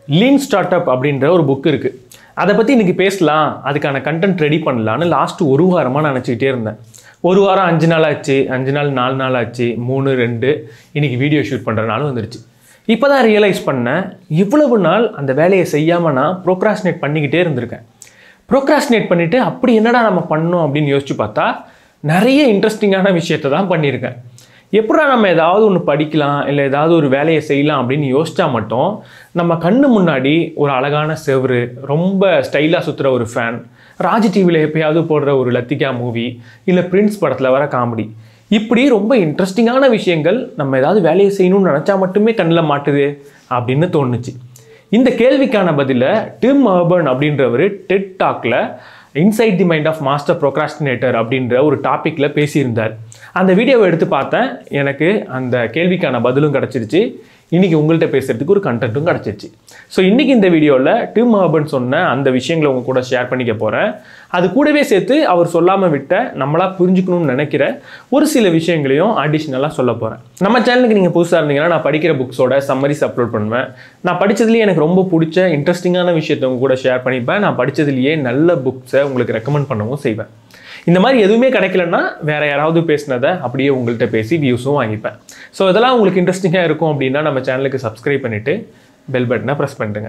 Lean start up அப்படின்ற ஒரு book இருக்குது. அதை பற்றி இன்றைக்கி பேசலாம், அதுக்கான கண்டென்ட் ரெடி பண்ணலான்னு லாஸ்ட்டு ஒரு வாரமாக நினச்சிக்கிட்டே இருந்தேன். ஒரு வாரம் 5 நாள் ஆச்சு, 5 நாள் 4 நாள் ஆச்சு, 3 2 இன்றைக்கி வீடியோ ஷூட் பண்ணுற நாள் வந்துருச்சு. இப்போ தான் ரியலைஸ் பண்ணேன், இவ்வளவு நாள் அந்த வேலையை செய்யாமல் நான் ப்ரோக்ராஸ்டினேட் பண்ணிக்கிட்டே இருந்திருக்கேன். ப்ரோக்ராஸ்டினேட் பண்ணிவிட்டு அப்படி என்னடா நம்ம பண்ணோம் அப்படின்னு யோசிச்சு பார்த்தா நிறைய இன்ட்ரெஸ்டிங்கான விஷயத்தை தான் பண்ணியிருக்கேன். எப்படா நம்ம ஏதாவது ஒன்று படிக்கலாம் இல்லை ஏதாவது ஒரு வேலையை செய்யலாம் அப்படின்னு யோசிச்சா மட்டும் நம்ம கண்ணு முன்னாடி ஒரு அழகான செவரு, ரொம்ப ஸ்டைலாக சுற்றுற ஒரு ஃபேன், ராஜ் டிவியில் எப்பயாவது போடுற ஒரு லத்திகா மூவி, இல்லை பிரின்ஸ் படத்தில் வர காமெடி, இப்படி ரொம்ப இன்ட்ரெஸ்டிங்கான விஷயங்கள் நம்ம ஏதாவது வேலையை செய்யணும்னு நினச்சா மட்டுமே கண்ணில் மாட்டுது அப்படின்னு தோணுச்சு. இந்த கேள்விக்கான பதிலை டிம் அர்பர்ன் அப்படின்றவர் டெட் டாக்ல inside the mind of master procrastinator அப்படின்ற ஒரு டாப்பிக்கில் பேசியிருந்தார். அந்த வீடியோவை எடுத்து பார்த்தேன், எனக்கு அந்த கேள்விக்கான பதிலும் கிடச்சிருச்சு. இன்றைக்கி உங்கள்கிட்ட பேசுகிறதுக்கு ஒரு கண்டென்ட்டும் கிடச்சிருச்சு. ஸோ இன்றைக்கி இந்த வீடியோவில் டிம் அர்பர்ன் சொன்ன அந்த விஷயங்களை உங்கள் கூட ஷேர் பண்ணிக்க போகிறேன். அது கூடவே சேர்த்து அவர் சொல்லாமல் விட்ட நம்மளாக புரிஞ்சுக்கணும்னு நினைக்கிற ஒரு சில விஷயங்களையும் அடிஷ்னலாக சொல்ல போகிறேன். நம்ம சேனலுக்கு நீங்கள் புதுசாக இருந்தீங்கன்னா நான் படிக்கிற புக்ஸோட சம்மரிஸ் அப்லோட் பண்ணுவேன். நான் படித்ததுலேயே எனக்கு ரொம்ப பிடிச்ச இன்ட்ரெஸ்டிங்கான விஷயத்தை உங்க கூட ஷேர் பண்ணிப்பேன். நான் படித்ததுலேயே நல்ல புக்ஸை உங்களுக்கு ரெக்கமெண்ட் பண்ணவும் செய்வேன். இந்த மாதிரி எதுவுமே கிடைக்கலன்னா வேறு யாராவது பேசினதை அப்படியே உங்கள்கிட்ட பேசி வியூஸும் வாங்கிப்பேன். ஸோ இதெல்லாம் உங்களுக்கு இன்ட்ரெஸ்டிங்காக இருக்கும் அப்படின்னா நம்ம சேனலுக்கு சப்ஸ்கிரைப் பண்ணிவிட்டு பெல் பட்டனை ப்ரெஸ் பண்ணிட்டுங்க.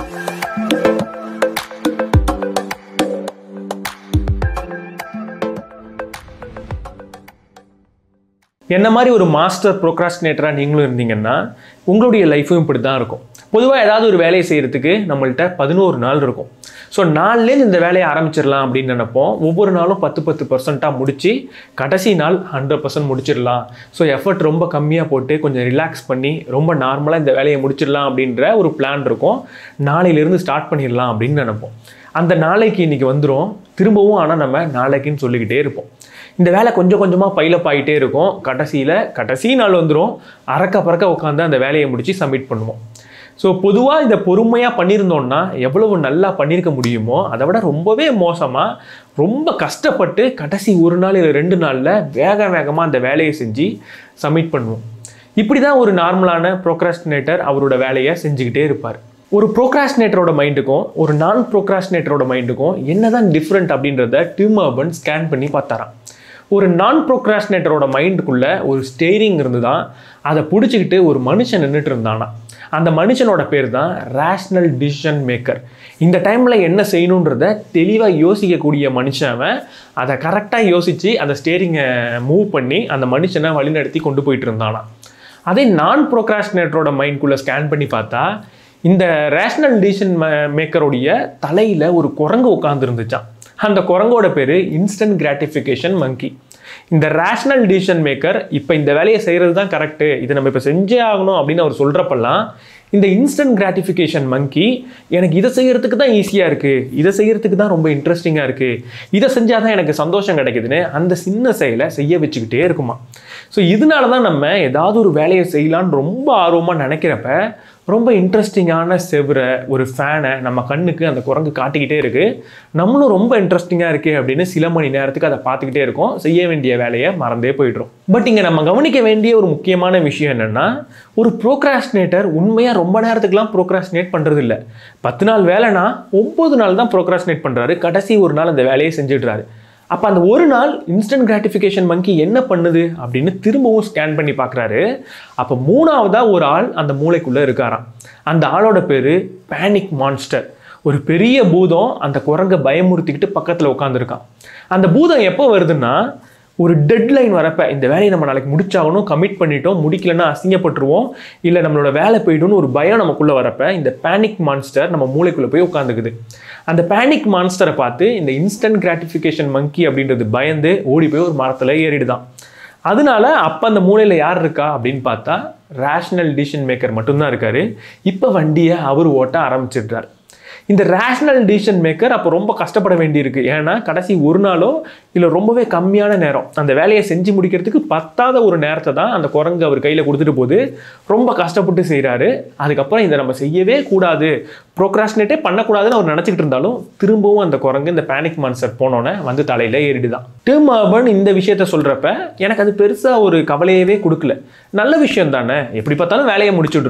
என்ன மாதிரி ஒரு மாஸ்டர் ப்ரோக்ராஸ்டினேட்டராக நீங்களும் இருந்தீங்கன்னா உங்களுடைய லைஃப்பும் இப்படி தான் இருக்கும். பொதுவாக ஏதாவது ஒரு வேலையை செய்கிறதுக்கு நம்மள்கிட்ட 11 நாள் இருக்கும். ஸோ நாள்லேருந்து இந்த வேலையை ஆரம்பிச்சிடலாம் அப்படின்னு நினைப்போம். ஒவ்வொரு நாளும் 10% முடித்து கடைசி நாள் 100% முடிச்சிடலாம். ஸோ எஃபர்ட் ரொம்ப கம்மியாக போட்டு கொஞ்சம் ரிலாக்ஸ் பண்ணி ரொம்ப நார்மலாக இந்த வேலையை முடிச்சிடலாம் அப்படின்ற ஒரு பிளான் இருக்கும். நாளையிலேருந்து ஸ்டார்ட் பண்ணிடலாம் அப்படின்னு நினைப்போம். அந்த நாளைக்கு இன்றைக்கி வந்துடும் திரும்பவும், ஆனால் நம்ம நாளைக்குன்னு சொல்லிக்கிட்டே இருப்போம். இந்த வேலை கொஞ்சம் கொஞ்சமாக பைலப் ஆகிட்டே இருக்கும். கடைசி நாள் வந்துடும், அறக்க பறக்க உட்காந்து அந்த வேலையை முடித்து சப்மிட் பண்ணுவோம். ஸோ பொதுவாக இதை பொறுமையாக பண்ணியிருந்தோன்னா எவ்வளவு நல்லா பண்ணியிருக்க முடியுமோ அதை விட ரொம்பவே மோசமாக ரொம்ப கஷ்டப்பட்டு கடைசி ஒரு நாள் இல்லை 2 நாளில் வேகமாக அந்த வேலையை செஞ்சு சப்மிட் பண்ணுவோம். இப்படி தான் ஒரு நார்மலான ப்ரோக்ராஸ்டினேட்டர் அவரோட வேலையை செஞ்சுக்கிட்டே இருப்பார். ஒரு ப்ரோக்ராஸ்டினேட்டரோட மைண்டுக்கும் ஒரு நான் ப்ரோக்ராஸ்டினேட்டரோட மைண்டுக்கும் என்ன தான் டிஃப்ரெண்ட் அப்படின்றத டிம் அர்பர்ன் ஸ்கேன் பண்ணி பார்த்தாராம். ஒரு நான் ப்ரோக்ராஸ்டினேட்டரோட மைண்டுக்குள்ளே ஒரு ஸ்டேரிங் இருந்து தான் அதை பிடிச்சிக்கிட்டு ஒரு மனுஷன் நின்றுட்டு இருந்தானா. அந்த மனுஷனோட பேர் தான் ரேஷ்னல் டிசிஷன் மேக்கர். இந்த டைமில் என்ன செய்யணுன்றத தெளிவாக யோசிக்கக்கூடிய மனுஷன். அதை கரெக்டாக யோசித்து அந்த ஸ்டேரிங்கை மூவ் பண்ணி அந்த மனுஷனை வழிநடத்தி கொண்டு போயிட்டு இருந்தானா. அதே நான் ப்ரோக்ராஸ்டினேட்டரோட மைண்ட்குள்ளே ஸ்கேன் பண்ணி பார்த்தா இந்த ரேஷ்னல் டிசிஷன் மேக்கருடைய தலையில் ஒரு குரங்கு உட்காந்துருந்துச்சான். அந்த குரங்கோட பேர் இன்ஸ்டன்ட் கிராட்டிஃபிகேஷன் மங்கி. இந்த ரேஷ்னல் டிசிஷன் மேக்கர் இப்போ இந்த வேலையை செய்கிறது தான் கரெக்டு, இதை நம்ம இப்போ செஞ்சே ஆகணும் அப்படின்னு அவர் சொல்கிறப்பெல்லாம் இந்த இன்ஸ்டன்ட் கிராட்டிஃபிகேஷன் மங்கி எனக்கு இதை செய்கிறதுக்கு தான் ஈஸியாக இருக்குது, இதை செய்கிறதுக்கு தான் ரொம்ப இன்ட்ரெஸ்டிங்காக இருக்குது, இதை செஞ்சால் தான் எனக்கு சந்தோஷம் கிடைக்குதுன்னு அந்த சின்ன செயலை செய்ய வச்சுக்கிட்டே இருக்குமா. ஸோ இதனால தான் நம்ம ஏதாவது ஒரு வேலையை செய்யலான்னு ரொம்ப ஆர்வமாக நினைக்கிறப்ப ரொம்ப இன்ட்ரெஸ்டிங்கான செவரை, ஒரு ஃபேனை நம்ம கண்ணுக்கு அந்த குரங்கு காட்டிக்கிட்டே இருக்குது. நம்மளும் ரொம்ப இன்ட்ரெஸ்டிங்காக இருக்குது அப்படின்னு சில மணி நேரத்துக்கு அதை பார்த்துக்கிட்டே இருக்கோம். செய்ய வேண்டிய வேலையை மறந்தே போய்ட்றோம். பட் இங்கே நம்ம கவனிக்க வேண்டிய ஒரு முக்கியமான விஷயம் என்னென்னா, ஒரு ப்ரோக்ராஸ்டினேட்டர் உண்மையாக ரொம்ப நேரத்துக்குலாம் ப்ரோக்ராஸ்டினேட் பண்ணுறது இல்லை. 10 நாள் வேலைனா 9 நாள் தான் ப்ரோக்ராஸ்டினேட் பண்ணுறாரு. கடைசி ஒரு நாள் அந்த வேலையை செஞ்சிடுறாரு. அப்போ அந்த ஒரு நாள் இன்ஸ்டன்ட் கிராட்டிஃபிகேஷன் மங்கி என்ன பண்ணுது அப்படின்னு திரும்பவும் ஸ்கேன் பண்ணி பார்க்குறாரு. அப்போ 3ஆவதாக ஒரு ஆள் அந்த மூளைக்குள்ளே இருக்காராம். அந்த ஆளோட பேர் பேனிக் மான்ஸ்டர். ஒரு பெரிய பூதம் அந்த குரங்கை பயமுறுத்திக்கிட்டு பக்கத்தில் உட்காந்துருக்கான். அந்த பூதம் எப்போ வருதுன்னா, ஒரு டெட்லைன் வரப்போ இந்த வேலையை நம்ம நாளைக்கு முடிச்சாகணும், கமிட் பண்ணிட்டோம், முடிக்கலன்னா அசிங்கப்பட்டுருவோம், இல்லை நம்மளோட வேலை போய்டும்னு ஒரு பயம் நமக்குள்ளே வரப்போ இந்த பேனிக் மான்ஸ்டர் நம்ம மூளைக்குள்ளே போய் உட்காந்துக்குது. அந்த பேனிக் மான்ஸ்டரை பார்த்து இந்த இன்ஸ்டன்ட் கிராட்டிஃபிகேஷன் மங்கி அப்படின்றது பயந்து ஓடி போய் ஒரு மரத்தில் ஏறிடுதான். அதனால அப்போ அந்த மூளையில் யார் இருக்கா அப்படின்னு பார்த்தா ரேஷ்னல் டிசிஷன் மேக்கர் மட்டும்தான் இருக்கார். இப்போ வண்டியை அவர் ஓட்ட ஆரம்பிச்சிடுறார். இந்த ரேஷ்னல் டிசிஷன் மேக்கர் அப்போ ரொம்ப கஷ்டப்பட வேண்டியிருக்கு. ஏன்னா கடைசி ஒரு நாளோ இல்லை ரொம்பவே கம்மியான நேரம் அந்த வேலையை செஞ்சு முடிக்கிறதுக்கு பத்தாத ஒரு நேரத்தை தான் அந்த குரங்கு அவர் கையில் கொடுத்துட்டு போது ரொம்ப கஷ்டப்பட்டு செய்கிறாரு. அதுக்கப்புறம் இதை நம்ம செய்யவே கூடாது, ப்ரோக்ராஸ்டினேட்டே பண்ணக்கூடாதுன்னு அவர் நினச்சிக்கிட்டு இருந்தாலும் திரும்பவும் அந்த குரங்கு இந்த பேனிக் மான்ஸ்டர் போனோன்னே வந்து தலையில் ஏறிடுதான். டிம் அர்பர்ன் இந்த விஷயத்த சொல்கிறப்ப எனக்கு அது பெருசாக ஒரு கவலையவே கொடுக்கல. நல்ல விஷயம் தானே, எப்படி பார்த்தாலும் வேலையை முடிச்சுடுறோம்,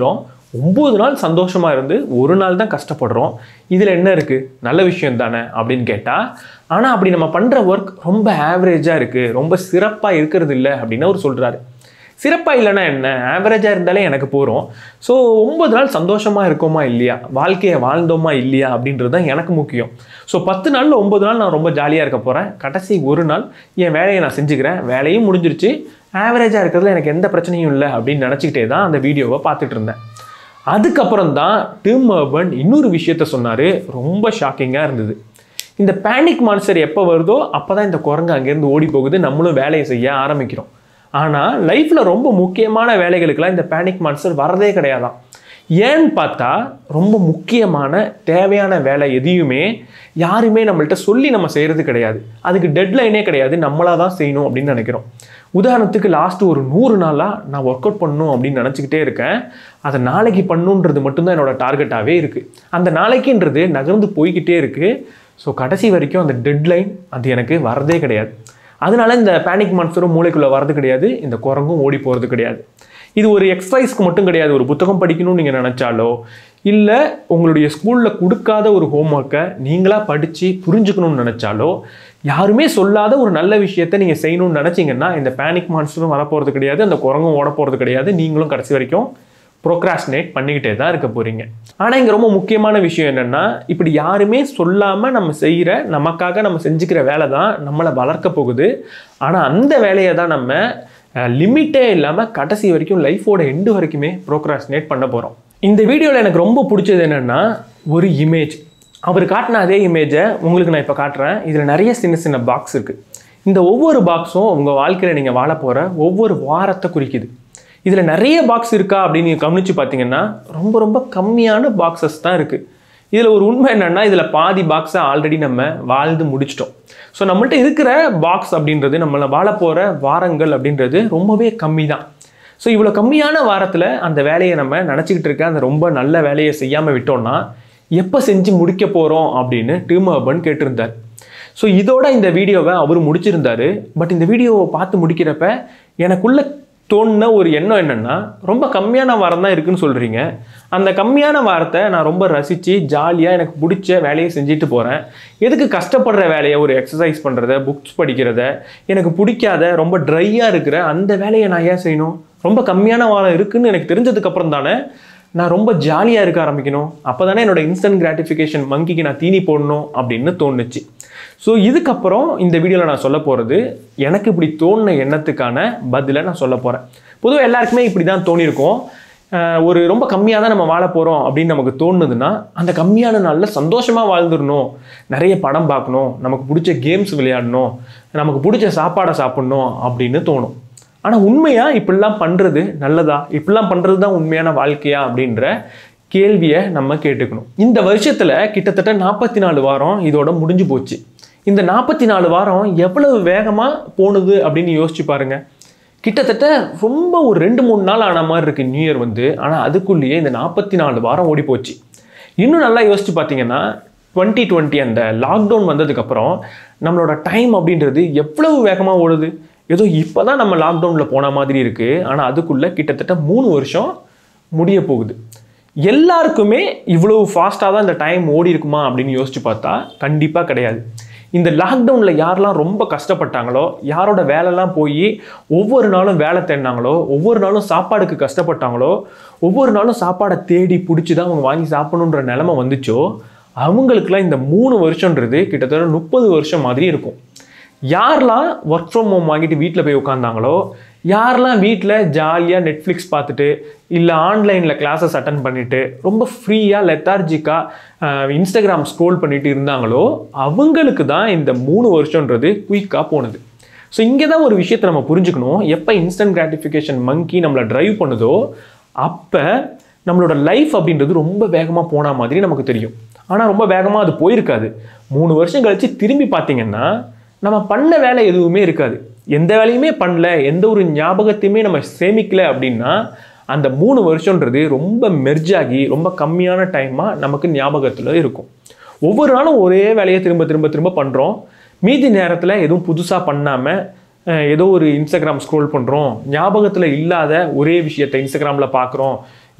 9 நாள் சந்தோஷமாக இருந்து ஒரு நாள் தான் கஷ்டப்படுறோம், இதில் என்ன இருக்குது, நல்ல விஷயம் தானே அப்படின்னு கேட்டால், ஆனால் அப்படி நம்ம பண்ணுற ஒர்க் ரொம்ப ஆவரேஜாக இருக்குது, ரொம்ப சிறப்பாக இருக்கிறது இல்லை அப்படின்னு அவர் சொல்கிறாரு. சிறப்பாக இல்லைன்னா என்ன, ஆவரேஜாக இருந்தாலே எனக்கு போகிறோம். ஸோ 9 நாள் சந்தோஷமாக இருக்கோமா இல்லையா, வாழ்க்கையை வாழ்ந்தோமா இல்லையா அப்படின்றது தான் எனக்கு முக்கியம். ஸோ 10 நாளில் 9 நாள் நான் ரொம்ப ஜாலியாக இருக்க போகிறேன், கடைசி ஒரு நாள் என் வேலையை நான் செஞ்சுக்கிறேன், வேலையும் முடிஞ்சிருச்சு, ஆவரேஜாக இருக்கிறதுல எனக்கு எந்த பிரச்சனையும் இல்லை அப்படின்னு நினச்சிக்கிட்டே தான் அந்த வீடியோவை பார்த்துட்டு இருந்தேன். அதுக்கப்புறம் தான் டிம் அர்பன் இன்னொரு விஷயத்த சொன்னார், ரொம்ப ஷாக்கிங்காக இருந்தது. இந்த பேனிக் மான்ஸ்டர் எப்போ வருதோ அப்போ தான் இந்த குரங்கு அங்கேருந்து ஓடி போகுது, நம்மளும் வேலையை செய்ய ஆரம்பிக்கிறோம். ஆனால் லைஃப்பில் ரொம்ப முக்கியமான வேலைகளுக்கெல்லாம் இந்த பேனிக் மான்ஸ்டர் வரதே கிடையாதான். ஏன்னு பார்த்தா ரொம்ப முக்கியமான தேவையான வேலை எதையுமே யாருமே நம்மள்கிட்ட சொல்லி நம்ம செய்கிறது கிடையாது, அதுக்கு டெட்லைனே கிடையாது, நம்மளாக தான் செய்யணும் அப்படின்னு நினைக்கிறோம். உதாரணத்துக்கு லாஸ்ட்டு ஒரு 100 நாளாக நான் ஒர்க் அவுட் பண்ணணும் அப்படின்னு நினச்சிக்கிட்டே இருக்கேன், அதை நாளைக்கு பண்ணணுன்றது மட்டும்தான் என்னோட டார்கெட்டாகவே இருக்குது. அந்த நாளைக்குன்றது நகர்ந்து போய்கிட்டே இருக்குது. ஸோ கடைசி வரைக்கும் அந்த டெட்லைன் அது எனக்கு வரதே கிடையாது. அதனால இந்த பேனிக் மான்ஸ்டரும் மூளைக்குள்ளே வரது கிடையாது, இந்த குரங்கும் ஓடி போகிறது கிடையாது. இது ஒரு எக்ஸசைஸ்க்கு மட்டும் கிடையாது, ஒரு புத்தகம் படிக்கணும்னு நீங்கள் நினச்சாலோ இல்லை உங்களுடைய ஸ்கூலில் கொடுக்காத ஒரு ஹோம்ஒர்க்கை நீங்களாக படித்து புரிஞ்சுக்கணும்னு நினச்சாலோ, யாருமே சொல்லாத ஒரு நல்ல விஷயத்தை நீங்கள் செய்யணும்னு நினச்சிங்கன்னா இந்த பேனிக் மான்ஸ்டரும் வரப்போகிறது கிடையாது, அந்த குரங்கும் ஓட போகிறது கிடையாது, நீங்களும் கடைசி வரைக்கும் ப்ரோக்ராஸ்டினேட் பண்ணிக்கிட்டே தான் இருக்க போகிறீங்க. ஆனால் இங்கே ரொம்ப முக்கியமான விஷயம் என்னென்னா, இப்படி யாருமே சொல்லாமல் நம்ம செய்கிற, நமக்காக நம்ம செஞ்சுக்கிற வேலை தான் நம்மளை வளர்க்க போகுது. ஆனால் அந்த வேலையை தான் நம்ம லிமிட்டே இல்லாமல் கடைசி வரைக்கும் லைஃபோட எண்டு வரைக்குமே ப்ரோக்ராஸ்டினேட் பண்ண போகிறோம். இந்த வீடியோவில் எனக்கு ரொம்ப பிடிச்சது என்னென்னா, ஒரு இமேஜ், அவர் காட்டின அதே இமேஜை உங்களுக்கு நான் இப்போ காட்டுறேன். இதில் நிறைய சின்ன சின்ன பாக்ஸ் இருக்குது. இந்த ஒவ்வொரு பாக்ஸும் உங்கள் வாழ்க்கையில் நீங்கள் வாழ போகிற ஒவ்வொரு வாரத்தை குறிக்குது. இதில் நிறைய பாக்ஸ் இருக்கா அப்படின்னு நீங்கள் கவனித்து பார்த்தீங்கன்னா ரொம்ப ரொம்ப கம்மியான பாக்ஸஸ் தான் இருக்குது. இதில் ஒரு உண்மை என்னென்னா, இதில் பாதி பாக்ஸை ஆல்ரெடி நம்ம வாழ்ந்து முடிச்சிட்டோம். ஸோ நம்மள்ட்ட இருக்கிற பாக்ஸ் அப்படின்றது, நம்மளை வாழ போகிற வாரங்கள் அப்படின்றது ரொம்பவே கம்மி தான். ஸோ இவ்வளோ கம்மியான வாரத்தில் அந்த வேலையை நம்ம நினச்சிக்கிட்டு இருக்க அந்த ரொம்ப நல்ல வேலையை செய்யாமல் விட்டோம்னா எப்போ செஞ்சு முடிக்க போகிறோம் அப்படின்னு டிம் அர்பன் கேட்டிருந்தார். ஸோ இதோட இந்த வீடியோவை அவர் முடிச்சிருந்தார். பட் இந்த வீடியோவை பார்த்து முடிக்கிறப்ப எனக்குள்ள தோணுன ஒரு எண்ணம் என்னென்னா, ரொம்ப கம்மியான வாரம் தான் இருக்குதுன்னு சொல்கிறீங்க, அந்த கம்மியான வாரத்தை நான் ரொம்ப ரசித்து ஜாலியாக எனக்கு பிடிச்ச வேலையை செஞ்சுட்டு போகிறேன், எதுக்கு கஷ்டப்படுற வேலையை, ஒரு எக்ஸசைஸ் பண்ணுறத, புக்ஸ் படிக்கிறத, எனக்கு பிடிக்காத ரொம்ப ட்ரையாக இருக்கிற அந்த வேலையை நான் ஏன் செய்யணும்? ரொம்ப கம்மியான வாரம் இருக்குதுன்னு எனக்கு தெரிஞ்சதுக்கப்புறம் தானே நான் ரொம்ப ஜாலியாக இருக்க ஆரம்பிக்கணும், அப்போ தானே என்னோடய இன்ஸ்டன்ட் கிராட்டிஃபிகேஷன் மங்கிக்கு நான் தீனி போடணும் அப்படின்னு தோணுச்சு. ஸோ இதுக்கப்புறம் இந்த வீடியோவில் நான் சொல்ல போகிறது எனக்கு இப்படி தோணுன எண்ணத்துக்கான பதிலை நான் சொல்ல போகிறேன். பொதுவாக எல்லாருக்குமே இப்படி தான் தோணியிருக்கோம். ஒரு ரொம்ப கம்மியாக தான் நம்ம வாழ போகிறோம் அப்படின்னு நமக்கு தோணுதுன்னா, அந்த கம்மியான நாளில் சந்தோஷமாக வாழ்ந்துடணும், நிறைய படம் பார்க்கணும், நமக்கு பிடிச்ச கேம்ஸ் விளையாடணும், நமக்கு பிடிச்ச சாப்பாடை சாப்பிட்ணும் அப்படின்னு தோணும். ஆனால் உண்மையாக இப்படிலாம் பண்ணுறது நல்லதா, இப்படிலாம் பண்ணுறது தான் உண்மையான வாழ்க்கையா அப்படின்ற கேள்வியை நம்ம கேட்டுக்கணும். இந்த வருஷத்தில் கிட்டத்தட்ட 44 வாரம் இதோட முடிஞ்சு போச்சு. இந்த 44 வாரம் எவ்வளவு வேகமாக போணுது அப்படின்னு யோசிச்சு பாருங்க. கிட்டத்தட்ட ரொம்ப ஒரு 2-3 நாள் ஆன மாதிரி இருக்குது நியூ இயர் வந்து. ஆனால் அதுக்குள்ளேயே இந்த 44 வாரம் ஓடி போச்சு. இன்னும் நல்லா யோசிச்சு பார்த்தீங்கன்னா 2020 அந்த லாக்டவுன் வந்ததுக்கப்புறம் நம்மளோட டைம் அப்படின்றது எவ்வளவு வேகமாக ஓடுது. ஏதோ இப்போ தான் நம்ம லாக்டவுனில் போன மாதிரி இருக்குது. ஆனால் அதுக்குள்ளே கிட்டத்தட்ட 3 வருஷம் முடிய போகுது. எல்லாருக்குமே இவ்வளவு ஃபாஸ்ட்டாக தான் இந்த டைம் ஓடி இருக்குமா அப்படின்னு யோசிச்சு பார்த்தா கண்டிப்பாக கிடையாது. இந்த லாக்டவுனில் யாரெல்லாம் ரொம்ப கஷ்டப்பட்டாங்களோ, யாரோட வேலைலாம் போய் ஒவ்வொரு நாளும் வேலை தேடினாங்களோ, ஒவ்வொரு நாளும் சாப்பாடுக்கு கஷ்டப்பட்டாங்களோ, ஒவ்வொரு நாளும் சாப்பாடை தேடி பிடிச்சி தான் அவங்க வாங்கி சாப்பிடணுன்ற நிலைமை வந்துச்சோ, அவங்களுக்குலாம் இந்த 3 வருஷன்றது கிட்டத்தட்ட 30 வருஷம் மாதிரி இருக்கும். யாரெல்லாம் ஒர்க் ஃப்ரம் ஹோம் வாங்கிட்டு வீட்டில் போய் உட்காந்தாங்களோ, யாரெல்லாம் வீட்டில் ஜாலியாக நெட்ஃப்ளிக்ஸ் பார்த்துட்டு இல்லை ஆன்லைனில் கிளாஸஸ் அட்டன் பண்ணிவிட்டு ரொம்ப ஃப்ரீயாக லெத்தார்ஜிக்காக இன்ஸ்டாகிராம் ஸ்க்ரோல் பண்ணிட்டு இருந்தாங்களோ, அவங்களுக்கு தான் இந்த 3 வருஷன்றது குயிக்காக போனது. ஸோ இங்கே தான் ஒரு விஷயத்தை நம்ம புரிஞ்சுக்கணும். எப்போ இன்ஸ்டன்ட் கிராட்டிஃபிகேஷன் மங்கி நம்மளை ட்ரைவ் பண்ணுதோ அப்போ நம்மளோட லைஃப் அப்படின்றது ரொம்ப வேகமாக போன மாதிரி நமக்கு தெரியும். ஆனால் ரொம்ப வேகமாக அது போயிருக்காது. 3 வருஷம் கழித்து திரும்பி பார்த்தீங்கன்னா நம்ம பண்ண வேலை எதுவுமே இருக்காது. எந்த வேலையுமே பண்ணல, எந்த ஒரு ஞாபகத்தையுமே நம்ம சேமிக்கல அப்படின்னா அந்த 3 வருஷன்றது ரொம்ப மெர்ஜாகி ரொம்ப கம்மியான டைமாக நமக்கு ஞாபகத்தில் இருக்கும். ஒவ்வொரு நாளும் ஒரே வேலையை திரும்ப திரும்ப திரும்ப பண்ணுறோம். மீதி நேரத்தில் எதுவும் புதுசாக பண்ணாமல் ஏதோ ஒரு இன்ஸ்டாகிராம் ஸ்க்ரோல் பண்ணுறோம், ஞாபகத்தில் இல்லாத ஒரே விஷயத்தை இன்ஸ்டாகிராமில் பார்க்குறோம்,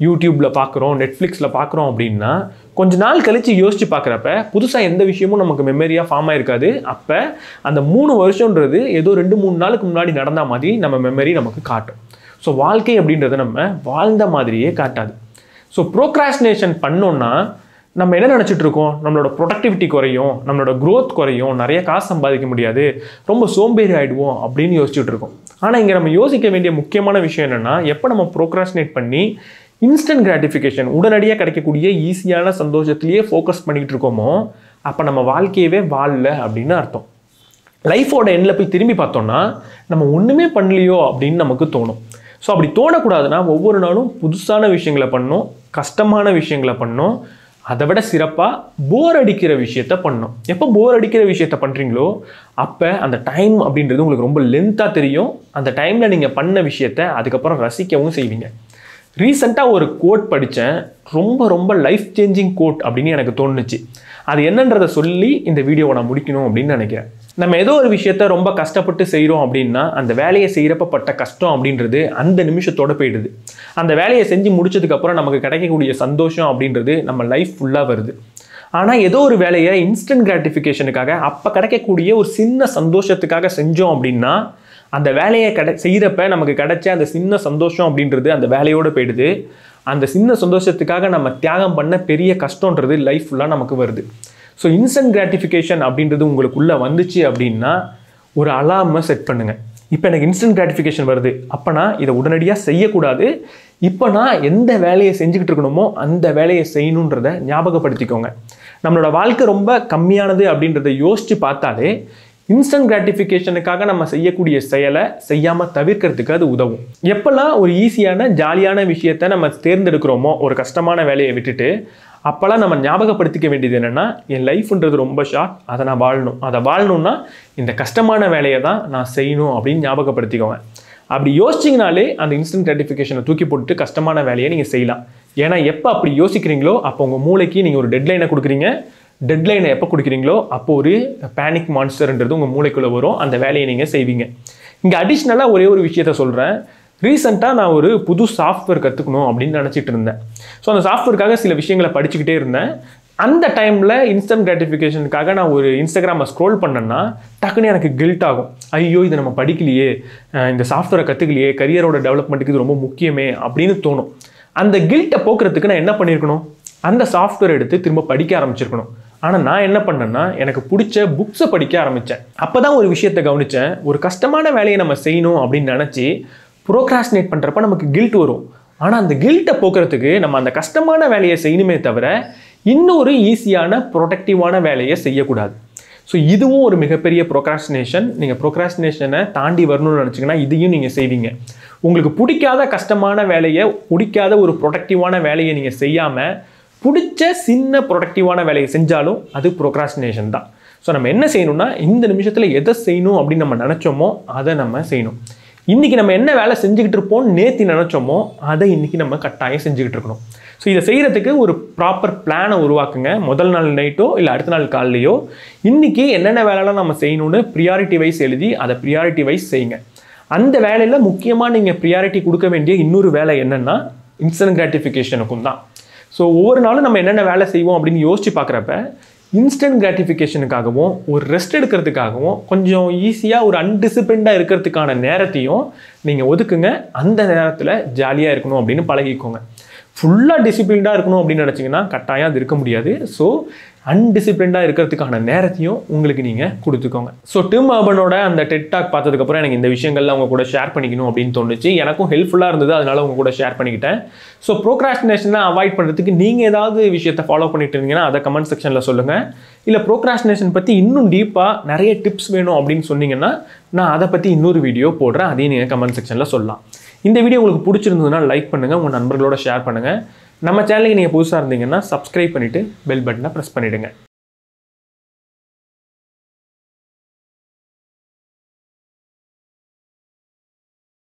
யூடியூப்பில் பார்க்குறோம், நெட்ஃப்ளிக்ஸில் பார்க்குறோம் அப்படின்னா கொஞ்ச நாள் கழித்து யோசித்து பார்க்குறப்ப புதுசாக எந்த விஷயமும் நமக்கு மெமரியாக ஃபார்ம் ஆகிருக்காது. அப்போ அந்த 3 வருஷன்றது ஏதோ 2-3 நாளுக்கு முன்னாடி நடந்த மாதிரி நம்ம மெமரி நமக்கு காட்டும். ஸோ வாழ்க்கை அப்படின்றத நம்ம வாழ்ந்த மாதிரியே காட்டாது. ஸோ ப்ரோக்ராஸ்டினேஷன் பண்ணோன்னா நம்ம என்ன நினச்சிட்டு இருக்கோம், நம்மளோட ப்ரொடக்டிவிட்டி குறையும், நம்மளோட க்ரோத் குறையும், நிறைய காசு சம்பாதிக்க முடியாது, ரொம்ப சோம்பேறி ஆகிடுவோம் அப்படின்னு யோசிச்சுட்டு இருக்கோம். ஆனால் இங்கே நம்ம யோசிக்க வேண்டிய முக்கியமான விஷயம் என்னென்னா, எப்போ நம்ம ப்ரோக்ராஸ்டினேட் பண்ணி இன்ஸ்டன்ட் கிராட்டிஃபிகேஷன் உடனடியாக கிடைக்கக்கூடிய ஈஸியான சந்தோஷத்துலேயே ஃபோக்கஸ் பண்ணிக்கிட்டு இருக்கோமோ அப்போ நம்ம வாழ்க்கையவே வாழல அப்படின்னு அர்த்தம். லைஃபோட எண்ணில் போய் திரும்பி பார்த்தோம்னா நம்ம ஒன்றுமே பண்ணலையோ அப்படின்னு நமக்கு தோணும். ஸோ அப்படி தோணக்கூடாதுன்னா ஒவ்வொரு நாளும் புதுசான விஷயங்களை பண்ணணும், கஷ்டமான விஷயங்களை பண்ணணும், அதை விட சிறப்பாக போர் அடிக்கிற விஷயத்த பண்ணணும். எப்போ போர் அடிக்கிற விஷயத்த பண்ணுறீங்களோ அப்போ அந்த டைம் அப்படின்றது உங்களுக்கு ரொம்ப லென்த்தாக தெரியும். அந்த டைமில் நீங்கள் பண்ண விஷயத்த அதுக்கப்புறம் ரசிக்கவும் செய்வீங்க. ரீசெண்டாக ஒரு கோட் படித்தேன், ரொம்ப ரொம்ப லைஃப் சேஞ்சிங் கோட் அப்படின்னு எனக்கு தோணுச்சு. அது என்னன்றதை சொல்லி இந்த வீடியோவை நான் முடிக்கணும் அப்படின்னு நினைக்கிறேன். நம்ம ஏதோ ஒரு விஷயத்த ரொம்ப கஷ்டப்பட்டு செய்கிறோம் அப்படின்னா அந்த வேலையை செய்கிறப்ப பட்ட கஷ்டம் அப்படின்றது அந்த நிமிஷத்தோடு போயிடுது. அந்த வேலையை செஞ்சு முடிச்சதுக்கப்புறம் நமக்கு கிடைக்கக்கூடிய சந்தோஷம் அப்படின்றது நம்ம லைஃப் ஃபுல்லாக வருது. ஆனால் ஏதோ ஒரு வேலையை இன்ஸ்டன்ட் கிராட்டிஃபிகேஷனுக்காக அப்போ கிடைக்கக்கூடிய ஒரு சின்ன சந்தோஷத்துக்காக செஞ்சோம் அப்படின்னா அந்த வேலையை செய்கிறப்ப நமக்கு கிடைச்ச அந்த சின்ன சந்தோஷம் அப்படின்றது அந்த வேலையோடு போயிடுது. அந்த சின்ன சந்தோஷத்துக்காக நம்ம தியாகம் பண்ண பெரிய கஷ்டன்றது லைஃப் ஃபுல்லாக நமக்கு வருது. ஸோ இன்ஸ்டன்ட் கிராட்டிஃபிகேஷன் அப்படின்றது உங்களுக்குள்ளே வந்துச்சு அப்படின்னா ஒரு அலார்மை செட் பண்ணுங்கள். இப்போ எனக்கு இன்ஸ்டன்ட் கிராட்டிஃபிகேஷன் வருது, அப்போனா இதை உடனடியாக செய்யக்கூடாது, இப்போ நான் எந்த வேலையை செஞ்சுக்கிட்டு இருக்கணுமோ அந்த வேலையை செய்யணுன்றதை ஞாபகப்படுத்திக்கோங்க. நம்மளோட வாழ்க்கை ரொம்ப கம்மியானது அப்படின்றத யோசித்து பார்த்தாலே இன்ஸ்டன்ட் கிராட்டிஃபிகேஷனுக்காக நம்ம செய்யக்கூடிய செயலை செய்யாமல் தவிர்க்கிறதுக்கு அது உதவும். எப்போல்லாம் ஒரு ஈஸியான ஜாலியான விஷயத்தை நம்ம தேர்ந்தெடுக்கிறோமோ ஒரு கஷ்டமான வேலையை விட்டுட்டு, அப்போல்லாம் நம்ம ஞாபகப்படுத்திக்க வேண்டியது என்னென்னா, என் லைஃப்ன்றது ரொம்ப ஷார்ட், அதை நான் வாழணும், அதை வாழணும்னா இந்த கஷ்டமான வேலையை தான் நான் செய்யணும் அப்படின்னு ஞாபகப்படுத்திக்கோங்க. அப்படி யோசிச்சிங்கனாலே அந்த இன்ஸ்டன்ட் கிராட்டிஃபிகேஷனை தூக்கி போட்டுட்டு கஷ்டமான வேலையை நீங்கள் செய்யலாம். ஏன்னா எப்போ அப்படி யோசிக்கிறீங்களோ அப்போ உங்கள் மூளைக்கு நீங்கள் ஒரு டெட்லைனை கொடுக்குறீங்க. டெட்லைனை எப்போ கொடுக்குறீங்களோ அப்போ ஒரு பேனிக் மான்ஸ்டர்ன்றது உங்கள் மூளைக்குள்ளே வரும், அந்த வேலையை நீங்கள் செய்வீங்க. இங்கே அடிஷ்னலாக ஒரே ஒரு விஷயத்த சொல்கிறேன். ரீசெண்டாக நான் ஒரு புது சாஃப்ட்வேர் கற்றுக்கணும் அப்படின்னு நினச்சிட்டு இருந்தேன். ஸோ அந்த சாஃப்ட்வேருக்காக சில விஷயங்களை படிச்சுக்கிட்டே இருந்தேன். அந்த டைமில் இன்ஸ்டன்ட் கிராட்டிஃபிகேஷனுக்காக நான் ஒரு இன்ஸ்டாகிராமை ஸ்க்ரோல் பண்ணேன்னா டக்குன்னு எனக்கு கில்ட் ஆகும். ஐயோ இதை நம்ம படிக்கலையே, இந்த சாஃப்ட்வேரை கற்றுக்கலையே, கரியரோட டெவலப்மெண்ட்டுக்கு இது ரொம்ப முக்கியமே அப்படின்னு தோணும். அந்த கில்ட்டை போக்குறதுக்கு நான் என்ன பண்ணியிருக்கணும், அந்த சாஃப்ட்வேர் எடுத்து திரும்ப படிக்க ஆரம்பிச்சிருக்கணும். ஆனால் நான் என்ன பண்ணேன்னா எனக்கு பிடிச்ச புக்ஸை படிக்க ஆரம்பித்தேன். அப்போ தான் ஒரு விஷயத்தை கவனித்தேன், ஒரு கஷ்டமான வேலையை நம்ம செய்யணும் அப்படின்னு நினச்சி ப்ரோக்ராஸ்டினேட் பண்ணுறப்ப நமக்கு கில்ட் வரும். ஆனால் அந்த கில்ட்டை போக்குறதுக்கு நம்ம அந்த கஷ்டமான வேலையை செய்யணுமே தவிர இன்னொரு ஈஸியான ப்ரொடக்டிவான வேலையை செய்யக்கூடாது. ஸோ இதுவும் ஒரு மிகப்பெரிய ப்ரோக்ராஸ்டினேஷன். நீங்கள் ப்ரோக்ராஸ்டினேஷனை தாண்டி வரணும்னு நினச்சிங்கன்னா இதையும் நீங்கள் செய்வீங்க. உங்களுக்கு பிடிக்காத கஷ்டமான வேலையை, பிடிக்காத ஒரு ப்ரொடக்டிவான வேலையை நீங்கள் செய்யாமல் பிடிச்ச சின்ன ப்ரொடக்டிவான வேலையை செஞ்சாலும் அது ப்ரோக்ராஸ்டினேஷன் தான். ஸோ நம்ம என்ன செய்யணும்னா இந்த நிமிஷத்தில் எதை செய்யணும் அப்படின்னு நம்ம நினச்சோமோ அதை நம்ம செய்யணும். இன்றைக்கி நம்ம என்ன வேலை செஞ்சுக்கிட்டு இருப்போம்னு நேற்று நினச்சோமோ அதை இன்றைக்கி நம்ம கட்டாயம் செஞ்சுக்கிட்டு இருக்கணும். ஸோ இதை செய்கிறதுக்கு ஒரு ப்ராப்பர் பிளானை உருவாக்குங்க. முதல் நாள் நைட்டோ இல்லை அடுத்த நாள் காலையிலையோ இன்றைக்கி என்னென்ன வேலைலாம் நம்ம செய்யணும்னு ப்ரியாரிட்டி வைஸ் எழுதி அதை ப்ரியாரிட்டி வைஸ் செய்யுங்க. அந்த வேலையில் முக்கியமாக நீங்கள் ப்ரியாரிட்டி கொடுக்க வேண்டிய இன்னொரு வேலை என்னென்னா இன்ஸ்டன்ட் கிராட்டிஃபிகேஷனுக்கும் தான். ஸோ ஒவ்வொரு நாளும் நம்ம என்னென்ன வேலை செய்வோம் அப்படின்னு யோசிச்சு பார்க்குறப்ப இன்ஸ்டன்ட் கிராட்டிஃபிகேஷனுக்காகவும் ஒரு ரெஸ்ட் எடுக்கிறதுக்காகவும் கொஞ்சம் ஈஸியாக ஒரு அன்டிசிப்ளின்டாக இருக்கிறதுக்கான நேரத்தையும் நீங்கள் ஒதுக்குங்க. அந்த நேரத்தில் ஜாலியாக இருக்கணும் அப்படின்னு பழகிக்கோங்க. ஃபுல்லாக டிசிப்ளின்டாக இருக்கணும் அப்படின்னு நினச்சிங்கன்னா கட்டாயம் அது இருக்க முடியாது. ஸோ அன்டிசிப்ளின்டாக இருக்கிறதுக்கான நேரத்தையும் உங்களுக்கு நீங்கள் கொடுத்துக்கோங்க. ஸோ டிம் அர்பனோட அந்த டெட் டாக் பார்த்ததுக்கப்புறம் எனக்கு இந்த விஷயங்கள்லாம் அவங்க கூட ஷேர் பண்ணிக்கணும் அப்படின்னு தோணுச்சு. எனக்கும் ஹெல்ப்ஃபுல்லாக இருந்தது, அதனால உங்க கூட ஷேர் பண்ணிக்கிட்டேன். ஸோ ப்ரோக்ராஸ்டினேஷனை அவாய்ட் பண்ணுறதுக்கு நீங்கள் ஏதாவது விஷயத்தை ஃபாலோ பண்ணிட்டு இருந்தீங்கன்னா அதை கமெண்ட் செக்ஷனில் சொல்லுங்கள். இல்லை ப்ரோக்ராஸ்டினேஷன் பற்றி இன்னும் டீப்பாக நிறைய டிப்ஸ் வேணும் அப்படின்னு சொன்னீங்கன்னா நான் அதை பற்றி இன்னொரு வீடியோ போடுறேன், அதையும் நீங்கள் கமெண்ட் செக்ஷனில் சொல்லலாம். இந்த வீடியோ உங்களுக்கு பிடிச்சிருந்ததுன்னா லைக் பண்ணுங்கள், உங்கள் நண்பர்களோட ஷேர் பண்ணுங்கள். நம்ம சேனலுக்கு நீங்கள் புதுசாக இருந்தீங்கன்னா சப்ஸ்கிரைப் பண்ணிவிட்டு பெல் பட்டனை ப்ரெஸ் பண்ணிவிடுங்க.